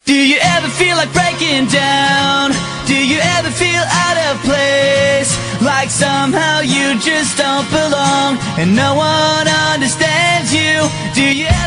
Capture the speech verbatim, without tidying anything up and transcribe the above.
Do you ever feel like breaking down? Do you ever feel out of place? Like somehow you just don't belong and no one understands you? Do you